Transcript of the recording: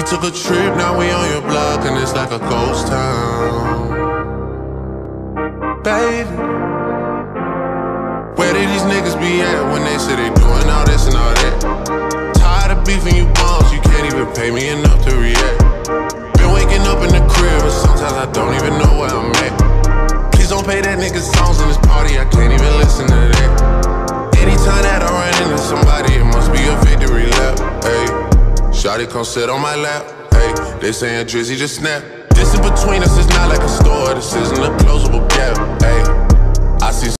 took a trip, now we on your block, and it's like a ghost town. Baby, where did these niggas be at when they say they doing all this and all that? Tired of beefing you bums, you can't even pay me enough to react. Been waking up in the crib, but sometimes I don't even know where I'm at. Please don't play that nigga songs in this party, I can't even listen to that. Anytime that I run into somebody, it must be a victory lap. Hey, shawty come sit on my lap. Hey, they saying Drizzy just snap. This in between us is not like a store, this isn't a closable gap. Hey, I see